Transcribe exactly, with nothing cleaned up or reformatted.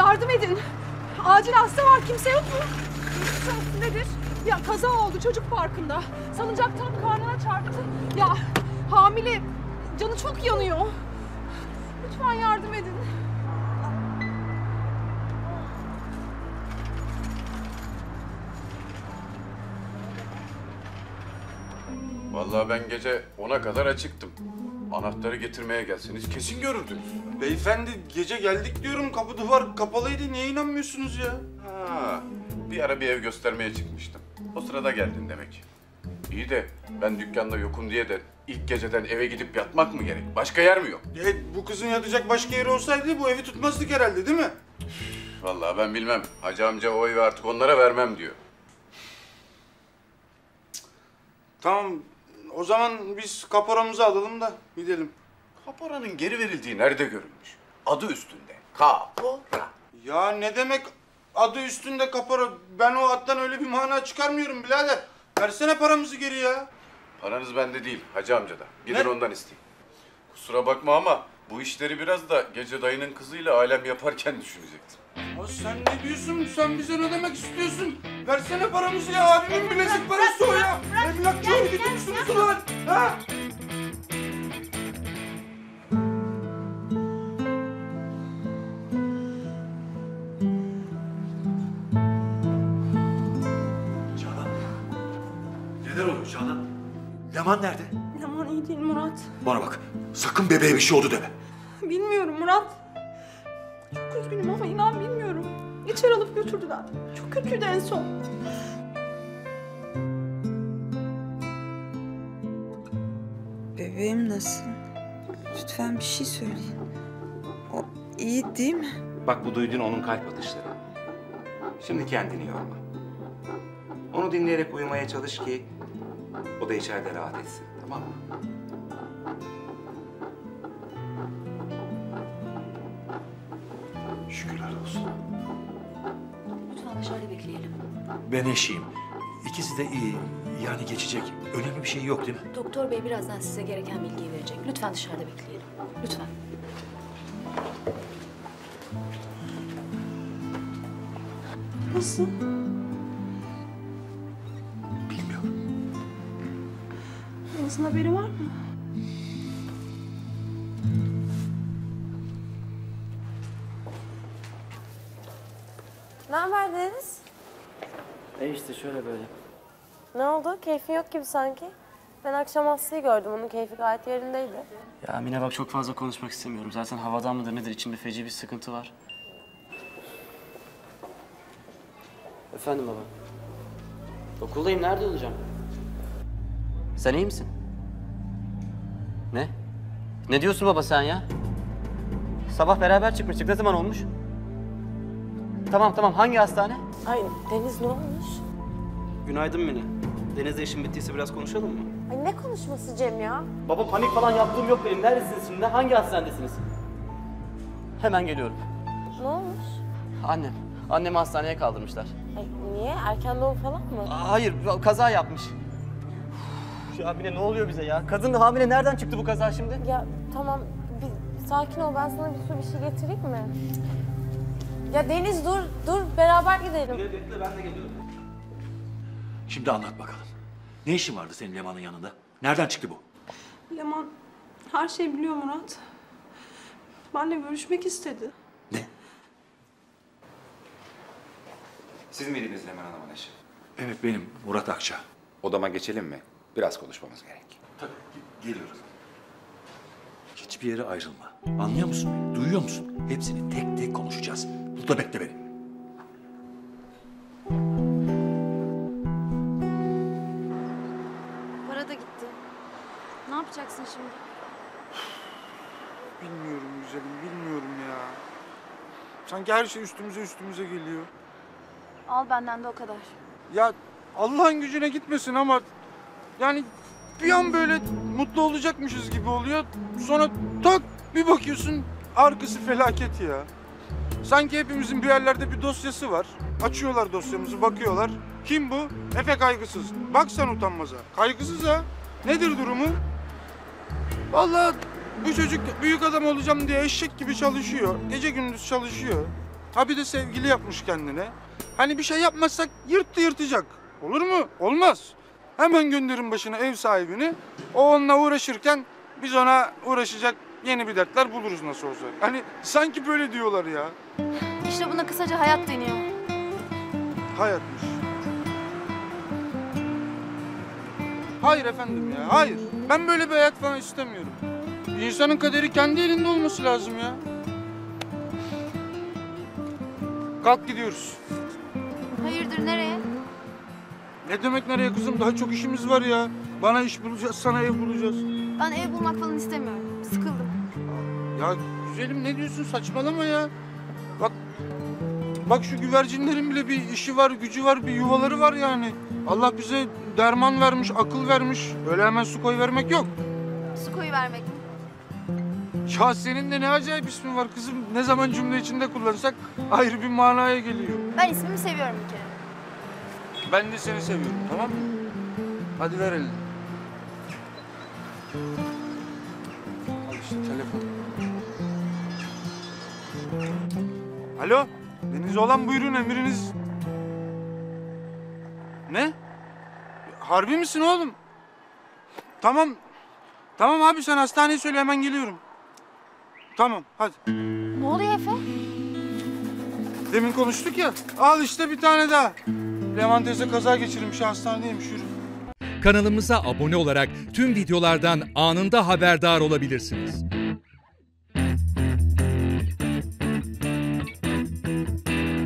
yardım edin. Acil hasta var, kimse yok mu? Nedir? Ya kaza oldu çocuk parkında. Salıncak tam karnına çarptı. Ya hamile, canı çok yanıyor. Lütfen yardım edin. Vallahi ben gece ona kadar açıktım. Anahtarı getirmeye gelseniz kesin görürdünüz. Beyefendi gece geldik diyorum, kapı duvar kapalıydı. Niye inanmıyorsunuz ya? Ha, bir ara bir ev göstermeye çıkmıştım. O sırada geldin demek. İyi de ben dükkanda yokum diye de ilk geceden eve gidip yatmak mı gerek? Başka yer mi yok? E, bu kızın yatacak başka yeri olsaydı bu evi tutmazdık herhalde, değil mi? Vallahi ben bilmem. Hacı amca o evi artık onlara vermem diyor. Tamam, o zaman biz kaporamızı alalım da gidelim. Kaporanın geri verildiği nerede görülmüş? Adı üstünde. Kapora. Ya ne demek adı üstünde kapora? Ben o attan öyle bir mana çıkarmıyorum birader. Versene paramızı geri ya. Paranız bende değil, hacı amcada. Gidin Ne? ondan isteyin. Kusura bakma ama bu işleri biraz da gece dayının kızıyla alem yaparken düşünecektim. Ya sen ne diyorsun? Sen bize ne demek istiyorsun? Versene paramızı ya. Abimin bilezik parası o ya. Emlakçıya mı gidiyorsunuz ulan? Ha? Canan. Neler oluyor Canan? Leman nerede? Aman iyi değil Murat. Bana bak. Sakın bebeğe bir şey oldu deme. Bilmiyorum Murat. Çok üzgünüm ama inan bilmiyorum. İçeri alıp götürdüler. Çok kötüydü en son. Bebeğim nasıl? Lütfen bir şey söyleyin. O iyi değil mi? Bak bu duyduğun onun kalp atışları. Şimdi kendini yorma. Onu dinleyerek uyumaya çalış ki o da içeride rahat etsin. Tamam mı? Şükürler olsun. Lütfen dışarıda bekleyelim. Ben eşiyim. İkisi de iyi. Yani geçecek. Önemli bir şey yok değil mi? Doktor bey birazdan size gereken bilgiyi verecek. Lütfen dışarıda bekleyelim. Lütfen. Nasıl? Bilmiyorum. Deniz'in haberi var mı? Ne haber Deniz? E işte şöyle böyle. Ne oldu? Keyfin yok gibi sanki. Ben akşam Aslı'yı gördüm. Onun keyfi gayet yerindeydi. Ya Mine bak çok fazla konuşmak istemiyorum. Zaten havadan mıdır nedir içimde feci bir sıkıntı var. Efendim baba. Okuldayım, nerede olacağım? Sen iyi misin? Ne? Ne diyorsun baba sen ya? Sabah beraber çıkmıştık. Ne zaman olmuş? Tamam tamam, hangi hastane? Ay Deniz ne olmuş? Günaydın Mine. Deniz'le işim bittiyse biraz konuşalım mı? Ay ne konuşması Cem ya? Baba panik falan yaptığım yok benim. Neredesiniz şimdi? Hangi hastanedesiniz? Hemen geliyorum. Ne olmuş? Annem. Annemi hastaneye kaldırmışlar. Ay niye? Erken doğum falan mı? Aa, hayır, kaza yapmış. Uf, ya Mine ne oluyor bize ya? Kadın hamile, nereden çıktı bu kaza şimdi? Ya tamam bir sakin ol. Ben sana bir su bir şey getireyim mi? Ya Deniz dur dur beraber gidelim. Bekle bekle, ben de geliyorum. Şimdi anlat bakalım. Ne işin vardı senin Leman'ın yanında? Nereden çıktı bu? Leman her şeyi biliyor Murat. Benle görüşmek istedi. Ne? Siz miydiniz Leman Hanım'ın eşi? Evet benim Murat Akça. Odama geçelim mi? Biraz konuşmamız gerek. Tabii geliyoruz. Hiçbir yere ayrılma. Anlıyor musun beni? Duyuyor musun? Hepsini tek tek konuşacağız. Burada bekle beni. Para da gitti. Ne yapacaksın şimdi? Bilmiyorum güzelim, bilmiyorum ya. Sanki her şey üstümüze üstümüze geliyor. Al benden de o kadar. Ya Allah'ın gücüne gitmesin ama yani bir an böyle mutlu olacakmışız gibi oluyor. Sonra tak bir bakıyorsun arkası felaket ya. Sanki hepimizin bir yerlerde bir dosyası var. Açıyorlar dosyamızı, bakıyorlar. Kim bu? Efe Kaygısız. Bak sen utanmaza. Kaygısız ha. Nedir durumu? Vallahi bu çocuk büyük adam olacağım diye eşek gibi çalışıyor. Gece gündüz çalışıyor. Ha bir de sevgili yapmış kendine. Hani bir şey yapmazsak yırttı yırtacak. Olur mu? Olmaz. Hemen gönderin başına ev sahibini. O onunla uğraşırken biz ona uğraşacak yeni bir dertler buluruz nasıl olsa. Hani sanki böyle diyorlar ya. İşte buna kısaca hayat deniyor. Hayatmış. Hayır efendim ya, hayır. Ben böyle bir hayat falan istemiyorum. Bir insanın kaderi kendi elinde olması lazım ya. Kalk gidiyoruz. Hayırdır nereye? Ne demek nereye kızım? Daha çok işimiz var ya. Bana iş bulacağız, sana ev bulacağız. Ben ev bulmak falan istemiyorum. Sıkıldım. Ya güzelim ne diyorsun? Saçmalama ya. Bak, bak şu güvercinlerin bile bir işi var, gücü var, bir yuvaları var yani. Allah bize derman vermiş, akıl vermiş. Öyle hemen su koy vermek yok. Su koyu vermek. Ya senin de ne acayip ismin var kızım. Ne zaman cümle içinde kullansak ayrı bir manaya geliyor. Ben ismimi seviyorum bir kere. Ben de seni seviyorum, tamam mı? Hadi ver elini. Al işte telefon. Alo, Deniz olan buyurun emriniz. Ne? Harbi misin oğlum? Tamam. Tamam abi sen hastaneye söyle hemen geliyorum. Tamam hadi. Ne oluyor Efe? Demin konuştuk ya. Al işte bir tane daha. Leman teyze kaza geçirmiş hastanedeymiş yürü. Kanalımıza abone olarak tüm videolardan anında haberdar olabilirsiniz.